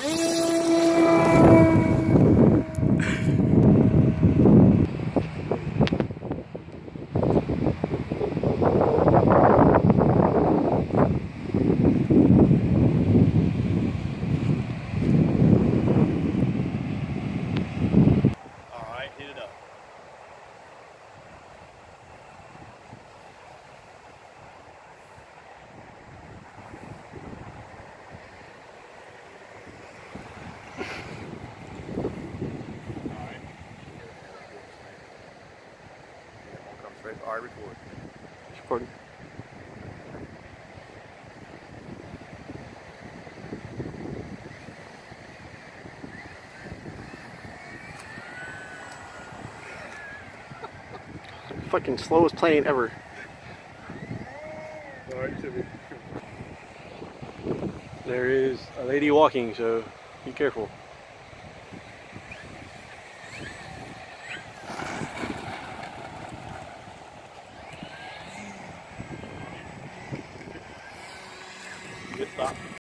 Alright, hit it up. Alright, record. It's recording. Fucking slowest plane ever. Alright, Timmy. There is a lady walking, so be careful. Good stop.